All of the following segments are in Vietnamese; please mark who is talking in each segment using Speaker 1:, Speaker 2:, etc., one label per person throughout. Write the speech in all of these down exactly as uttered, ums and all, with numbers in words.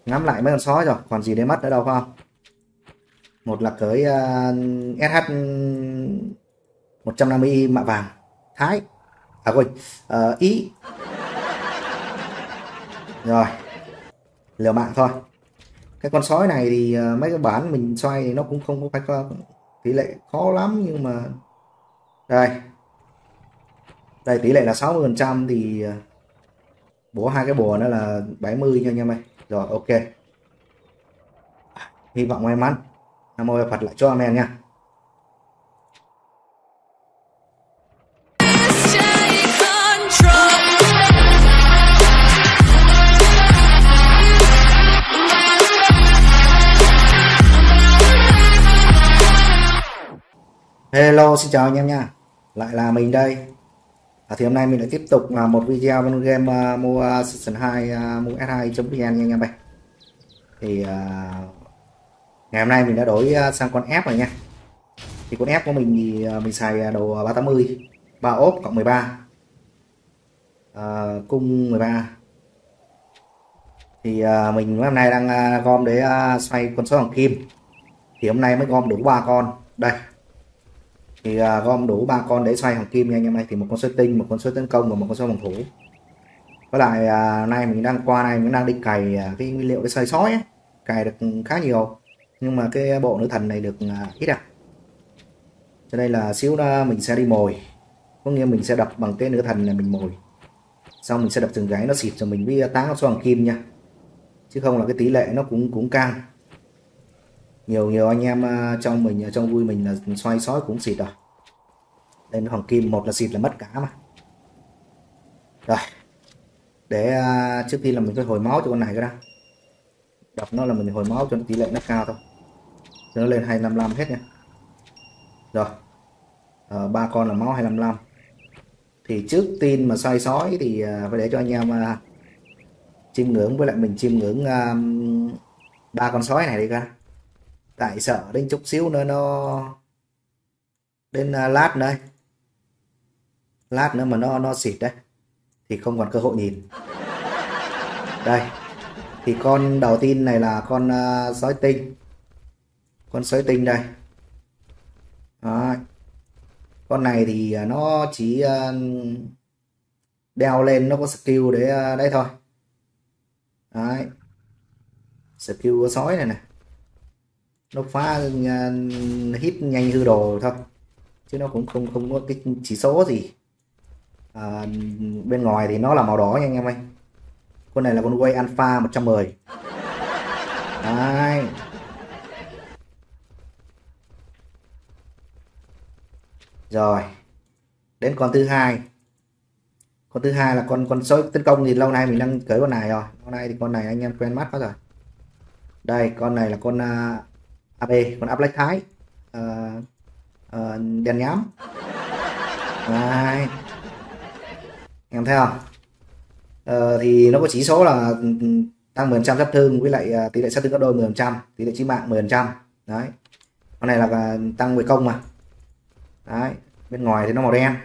Speaker 1: Ngắm lại mấy con sói rồi, còn gì để mất nữa đâu phải không? Một là cưới uh, ét hát một trăm năm mươi i mạ vàng Thái. À quên, uh, Ý. Rồi, liều mạng thôi. Cái con sói này thì uh, mấy cái bản mình xoay thì nó cũng không có phải có tỷ lệ khó lắm, nhưng mà đây. Đây tỷ lệ là sáu mươi phần trăm thì uh, bổ hai cái bùa nữa là bảy mươi nha anh em ơi. Rồi ok. Hy vọng may mắn. Nam mô Phật lại cho amen nha. Hello, xin chào anh em nha. Lại là mình đây. À, thì hôm nay mình lại tiếp tục làm một video bên game uh, mua season hai uh, mua s hai chấm vn nha anh em ơi. Thì uh, ngày hôm nay mình đã đổi uh, sang con F rồi nha. Thì con F của mình thì uh, mình xài đồ ba tám mươi, ba ốp cộng mười ba, uh, cung mười ba. Thì uh, mình hôm nay đang uh, gom để uh, xoay con số hoàng kim. Thì hôm nay mới gom đủ ba con. Đây. Thì uh, gom đủ ba con để xoay hoàng kim nha anh em ơi. Thì một con số tinh, một con số tấn công và một con số phòng thủ. Với lại uh, nay mình đang qua này mình đang đi cày uh, cái nguyên liệu để xoay sói ấy. Cày được khá nhiều, nhưng mà cái bộ nữ thần này được uh, ít à. Cho nên là xíu nữa mình sẽ đi mồi. Có nghĩa mình sẽ đập bằng cái nữ thần này mình mồi. Xong mình sẽ đập từng gáy nó xịt cho mình với táng con số hoàng kim nha. Chứ không là cái tỷ lệ nó cũng cũng căng. Nhiều nhiều anh em uh, trong mình trong vui mình là xoay sói cũng xịt rồi. Lên hoàng kim một là xịt là mất cả mà. Rồi. Để uh, trước tiên là mình phải hồi máu cho con này cái đã. Đập nó là mình hồi máu cho tỷ lệ nó cao thôi. Cho nó lên hai năm lăm hết nha. Rồi. Uh, ba con là máu hai năm lăm. Thì trước tiên mà xoay sói thì uh, phải để cho anh em uh, chiêm ngưỡng với lại mình chiêm ngưỡng ba uh, con sói này đi coi. Tại sợ đến chút xíu nữa nó đến uh, lát nữa lát nữa mà nó nó xịt đấy thì không còn cơ hội nhìn. Đây thì con đầu tiên này là con uh, sói tinh, con sói tinh đây. Đấy. Con này thì uh, nó chỉ uh, đeo lên nó có skill để uh, đấy thôi. Đấy. Skill của sói này này nó phá uh, hit nhanh hư đồ thôi, chứ nó cũng không không có cái chỉ số gì. À, bên ngoài thì nó là màu đỏ nha anh em ơi. Con này là con Way Alpha một trăm mười. Đấy. Rồi đến con thứ hai. Con thứ hai là con con sói tấn công thì lâu nay mình đang cưới con này rồi. Con này thì con này anh em quen mắt quá rồi. Đây con này là con uh, a bê, con áp lách Thái, uh, uh, đèn nhám. Đấy. Em thấy không? Ờ, thì nó có chỉ số là tăng mười phần trăm sát thương với lại uh, tỷ lệ sát thương gấp đôi mười phần trăm, tỷ lệ chí mạng mười phần trăm. Đấy. Con này là uh, tăng về công mà. Đấy, bên ngoài thì nó màu đen.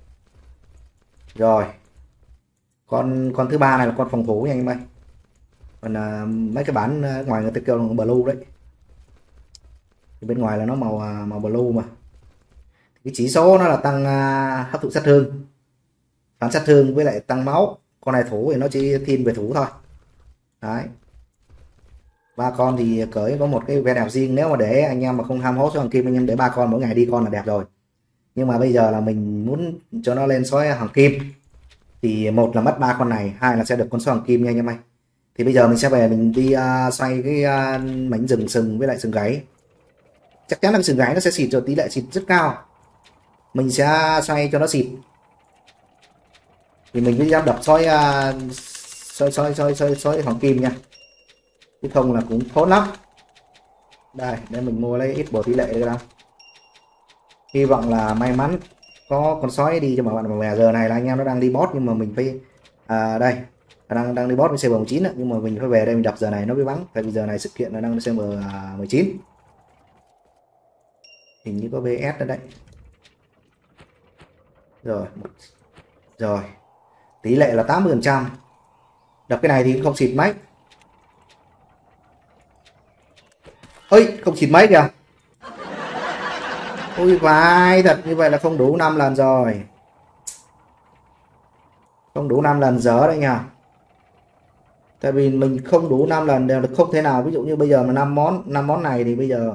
Speaker 1: Rồi. Con con thứ ba này là con phòng thủ nha anh em ơi. Còn uh, mấy cái bản uh, ngoài người ta kêu là blue đấy. Thì bên ngoài là nó màu uh, màu blue mà. Cái chỉ số nó là tăng uh, hấp thụ sát thương, phản sát thương với lại tăng máu. Con này thủ thì nó chỉ thiên về thủ thôi. Đấy. Ba con thì cởi có một cái vẻ đẹp riêng. Nếu mà để anh em mà không ham hố số hoàng kim, anh em để ba con mỗi ngày đi con là đẹp rồi. Nhưng mà bây giờ là mình muốn cho nó lên số hoàng kim thì một là mất ba con này, hai là sẽ được con số hoàng kim nha anh em ơi. Thì bây giờ mình sẽ về mình đi uh, xoay cái uh, mảnh rừng sừng với lại sừng gáy. Chắc chắn là cái sừng gáy nó sẽ xịt rồi, tỷ lệ xịt rất cao. Mình sẽ xoay cho nó xịt. Thì mình cứ dám đập sói uh, sói sói sói sói sói hoàng kim nha. Chứ không là cũng khốn lắm. Đây, để mình mua lấy ít bộ tỷ lệ đây đâu. Hy vọng là may mắn có con sói đi cho mọi bạn. Mà giờ này là anh em nó đang đi boss, nhưng mà mình phải à, đây đang đang đi boss với server mười chín, nhưng mà mình phải về đây mình đập giờ này nó mới bắn. Tại vì giờ này sự kiện là đang server mười chín. Hình như có vê ét nữa đấy. Rồi. Rồi. Tỷ lệ là tám mươi phần trăm. Đập cái này thì không xịt mấy. Ơi không chín mấy kìa. Ôi vãi thật, như vậy là không đủ năm lần rồi. Không đủ năm lần dở đấy nha. Tại vì mình không đủ năm lần đều không thể nào, ví dụ như bây giờ mà năm món năm món này thì bây giờ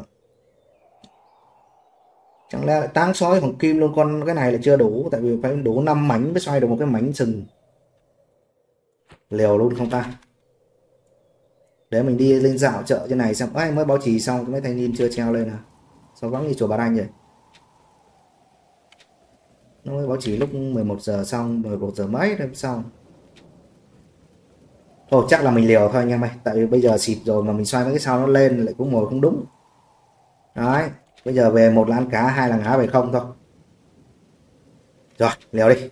Speaker 1: chẳng lẽ lại táng sói hoàng kim luôn, con cái này là chưa đủ, tại vì phải đủ năm mảnh mới xoay được một cái mảnh sừng. Liều luôn không ta. Để mình đi lên dạo chợ trên này xem. Ấy mới báo chí xong mấy thanh niên chưa treo lên à. Sao vắng như chùa Bà Đanh vậy. Nó mới báo chí lúc mười một giờ xong, mười một giờ mấy rồi xong. Thôi chắc là mình liều thôi anh em ơi, tại vì bây giờ xịt rồi mà mình xoay mấy cái sao nó lên lại cũng ngồi không đúng. Đấy, bây giờ về một là ăn cá, hai là ngã về không thôi. Rồi, liều đi.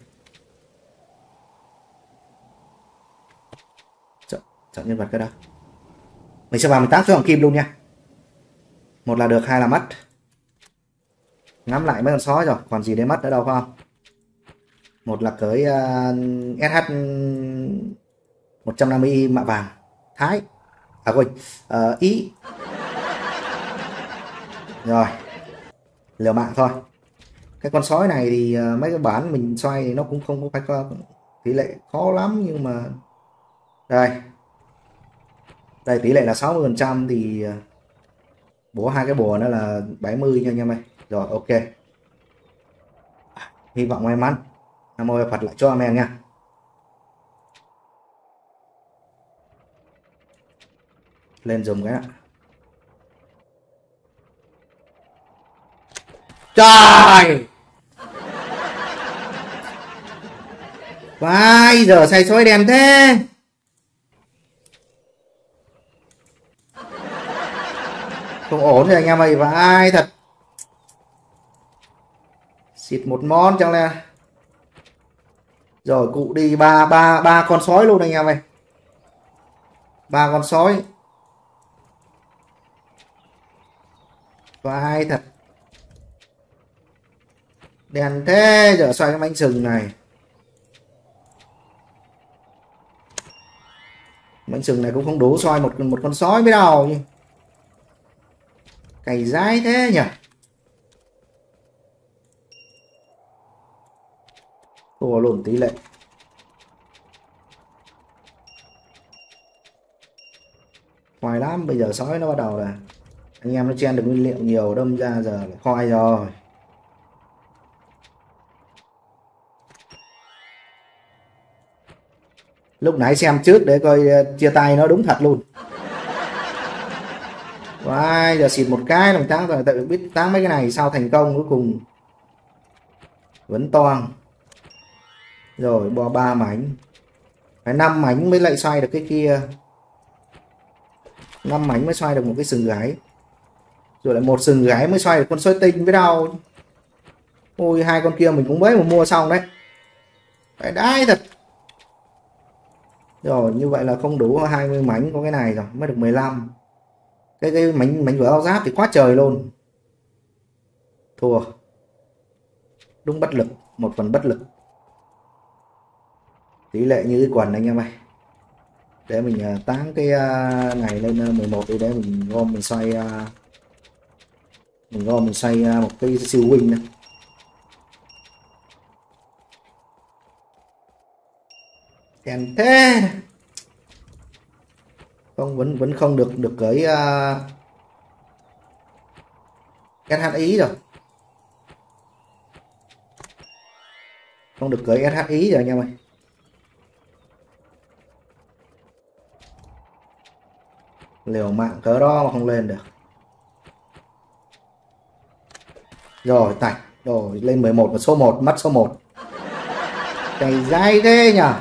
Speaker 1: Chọn, chọn nhân vật cái đó. Mình sẽ vào mình tán số hoàng kim luôn nha. Một là được, hai là mất. Ngắm lại mấy con sói rồi, còn gì để mất nữa đâu không? Một là cưới uh, ét hát một trăm năm mươi i mạ vàng Thái. À quên, uh, Ý. Rồi, liều mạng thôi. Cái con sói này thì uh, mấy cái bản mình xoay thì nó cũng không có phải có tỷ lệ khó lắm, nhưng mà đây đây tỷ lệ là sáu mươi phần trăm thì uh, bổ hai cái bùa nó là bảy mươi nha anh em ơi. Rồi ok, hy vọng may mắn. Nam mô Phật lại cho anh em nha. Lên dùng cái ạ. Trời, vãi giờ xay xói đèn thế. Không ổn rồi anh em ơi, vãi thật. Xịt một món chẳng lẽ. Rồi cụ đi ba ba ba con sói luôn anh em ơi. Ba con sói. Vãi thật. Đèn thế, giờ xoay cái bánh sừng này. Bánh sừng này cũng không đủ xoay một một con sói mới đâu nhỉ. Cày dái thế nhỉ. Thua luôn tỷ lệ. Khoai lắm, bây giờ sói nó bắt đầu là anh em nó chen được nguyên liệu nhiều, đâm ra giờ là khoai rồi. Lúc nãy xem trước để coi chia tay nó đúng thật luôn. Wow, giờ xịt một cái làm táng rồi, tại vì biết táng mấy cái này sao thành công cuối cùng vẫn toang. Rồi bỏ ba mảnh, phải năm mảnh mới lại xoay được cái kia, năm mảnh mới xoay được một cái sừng gáy, rồi lại một sừng gáy mới xoay được con sói tinh với đâu. Ôi hai con kia mình cũng mới mà mua xong đấy, phải đái thật. Rồi như vậy là không đủ hai mươi mảnh, có cái này rồi mới được mười lăm. Cái cái mảnh mảnh của áo giáp thì quá trời luôn. Thua, đúng bất lực, một phần bất lực. Tỷ lệ như cái quần anh em ơi. Để mình uh, tán cái uh, này lên uh, mười một đi, để mình gom mình xoay uh, mình gom mình xoay uh, một cái siêu win nữa. Kèn thế không, vẫn vẫn không được được cưới uh, ét hát ý rồi, không được cưới ét hát ý rồi anh em ơi. Liều mạng cỡ đó mà không lên được. Rồi tạch rồi lên mười một và số một, mất số một. Cày dai thế nhỉ.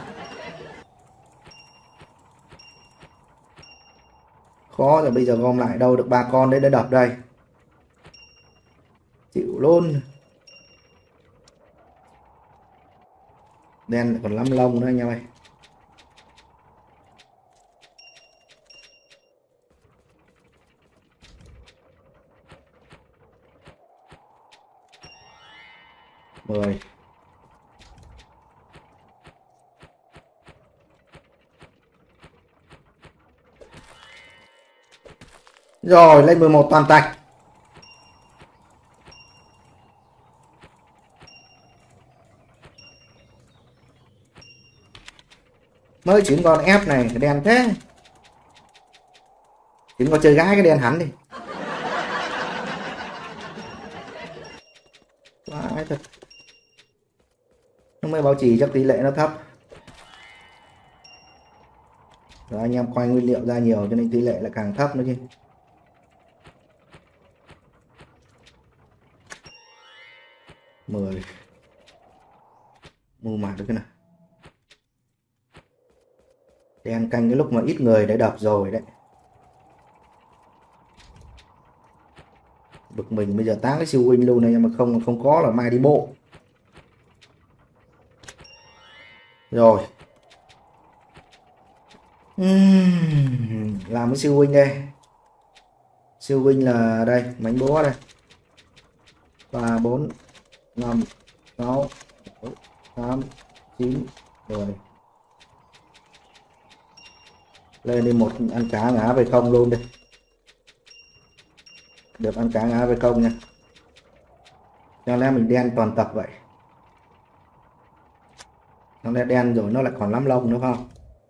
Speaker 1: Khó rồi, bây giờ gom lại đâu được ba con đấy để đập đây. Chịu luôn. Đen còn lắm lông nữa anh em ơi. Mười. Rồi lên mười một toàn tạch. Mới chuyển con ép này cái đen thế. Chuyển con chơi gái cái đen hắn đi. Vãi thật. Nó mới báo trì chắc tỷ lệ nó thấp. Rồi anh em quay nguyên liệu ra nhiều cho nên tỷ lệ lại càng thấp nữa chứ. mười. Mua mặt được cái nào. Đen canh cái lúc mà ít người để đập rồi đấy. Bực mình bây giờ tán cái siêu win luôn này mà không không có là mai đi bộ. Rồi. Uhm, làm cái siêu win đây. Siêu win là đây, mảnh búa đây. ba bốn năm sáu tám chín mười. Lên đi một ăn cá ngã về không luôn đi. Được ăn cá ngã về không nha. Cho nên mình đen toàn tập vậy. Nó đã đen rồi nó lại còn lắm lông nữa không?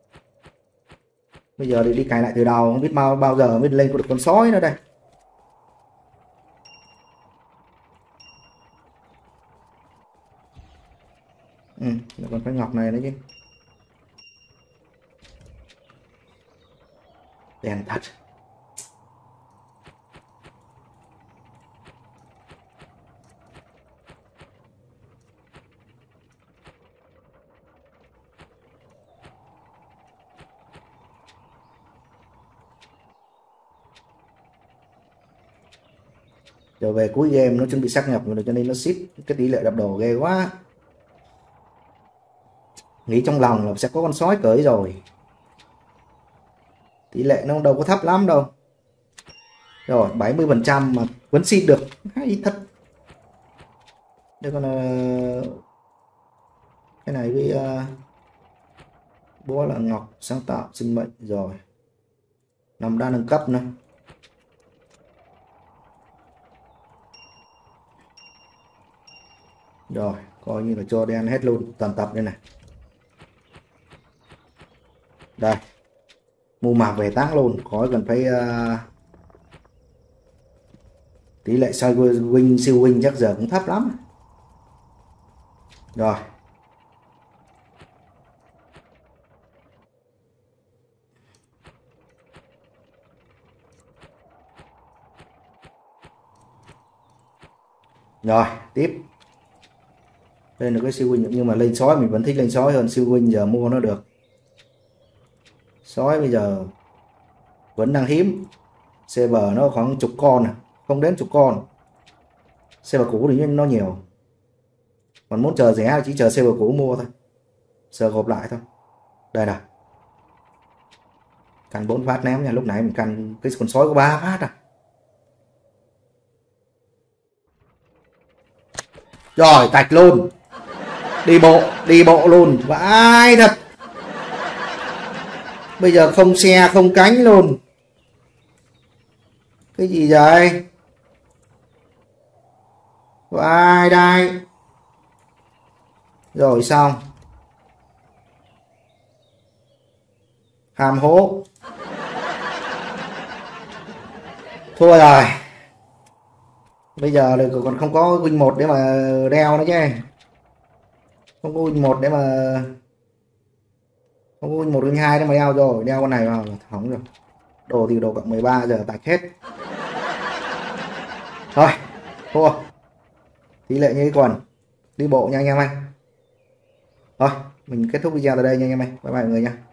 Speaker 1: Bây giờ thì đi cài lại từ đầu, không biết bao bao giờ mới lên được con sói nữa đây. Ừ, còn cái ngọc này nữa chứ. Đen thật. Trở về cuối game nó chuẩn bị xác nhập rồi cho nên nó ship cái tỷ lệ đập đồ ghê quá. Nghĩ trong lòng là sẽ có con sói cởi rồi. Tỷ lệ nó đâu có thấp lắm đâu. Rồi bảy mươi phần trăm mà vẫn xin được. Hay thật. Đây còn uh, cái này với uh, búa là ngọc sáng tạo sinh mệnh rồi. Nằm đa nâng cấp nữa. Rồi coi như là cho đen hết luôn toàn tập đây này. Đây mua mạc về tác luôn, khỏi cần phải uh, tỷ lệ soi win siêu win chắc giờ cũng thấp lắm. Rồi rồi tiếp lên được cái siêu win, nhưng mà lên sói mình vẫn thích lên sói hơn siêu win, giờ mua nó được. Sói bây giờ vẫn đang hiếm, server nó khoảng chục con à, không đến chục con. Server cũ thì nó nhiều, còn muốn chờ rẻ chỉ chờ server cũ mua thôi, sờ gộp lại thôi. Đây nào, căn bốn phát ném nha, lúc nãy mình căn cái con sói có ba phát à. Rồi tạch luôn, đi bộ đi bộ luôn, vãi thật. Bây giờ không xe không cánh luôn. Cái gì vậy? Vãi đây. Rồi xong. Hàm hố. Thua rồi. Bây giờ là còn không có win một để mà đeo nữa chứ. Không có win một để mà không có win một win hai để mà đeo rồi, đeo con này vào hỏng rồi. Đồ thì đồ cộng mười ba giờ tạch hết. Thôi, thua. Tỷ lệ như cái quần. Đi bộ nha anh em ơi. Thôi, mình kết thúc video tại đây nha anh em ơi. Bye bye mọi người nha.